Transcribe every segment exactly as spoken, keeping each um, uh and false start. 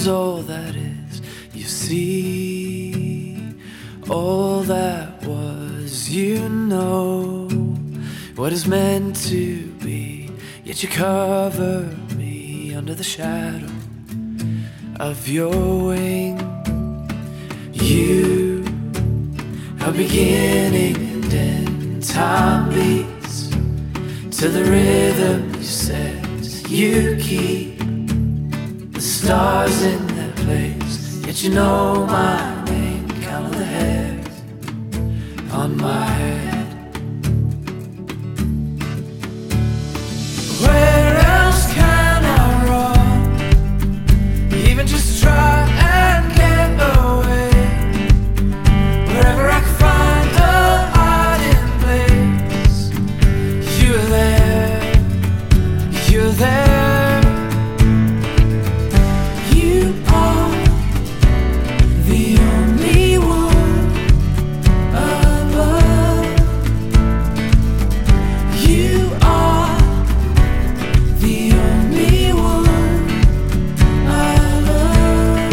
is all that is. You see, all that was, you know what is meant to be. Yet you cover me under the shadow of your wing. You are beginning and end. Time beats to the rhythm you set. You keep the stars in their place. Yet you know my name. Count the hairs on my head. Where else can I run? Even just try and get away. Wherever I can find a hiding place, you're there, you're there. You are the only one above. You are the only one I love.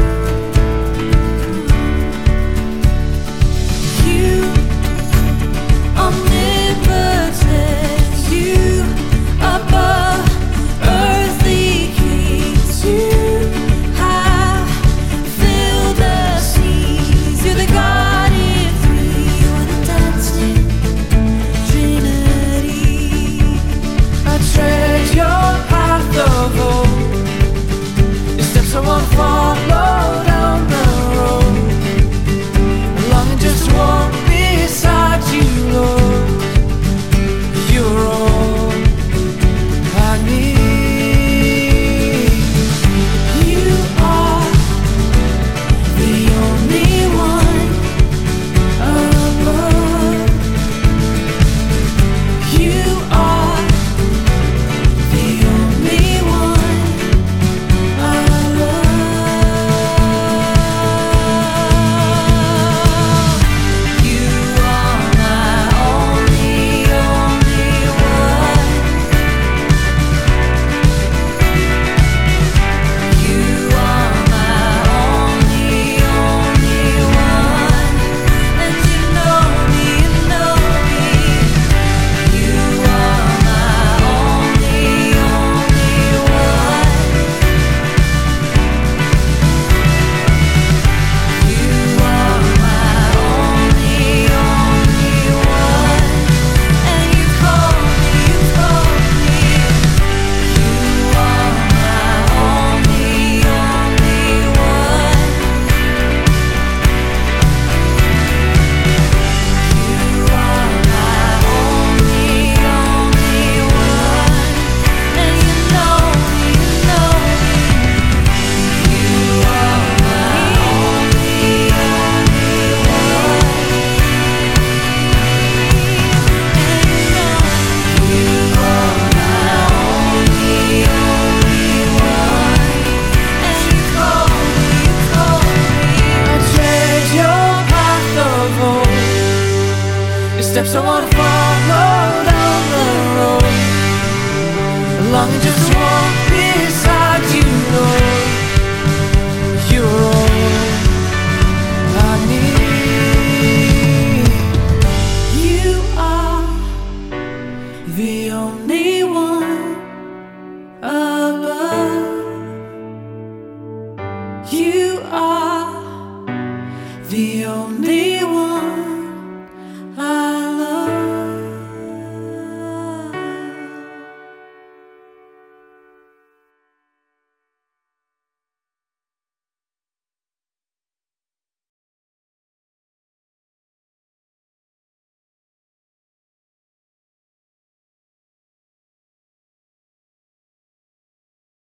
You omnipotent, you above earthly kings, you have filled the seas. You're the God in three, you're the dancing Trinity. I tread your path of old, your steps I won't follow down the road. Longing just to walk beside you, Lord. You're all I need. You are the only one above. You are the only one I love. You are my only, only one. You are my only, only one. And you know me, you know me. You are my only, only one. You are my only, only one. And you call me, you call me. You are my only, only one. You are my only, only one. And you know me, you know me. You are my only, only one. And you know you are my only, only one. And you call me, you call me. I tread your path of old, your steps I wanna follow down the road. Longing just to walk beside you, Lord. You're all I need. You are the only one above. You are the only one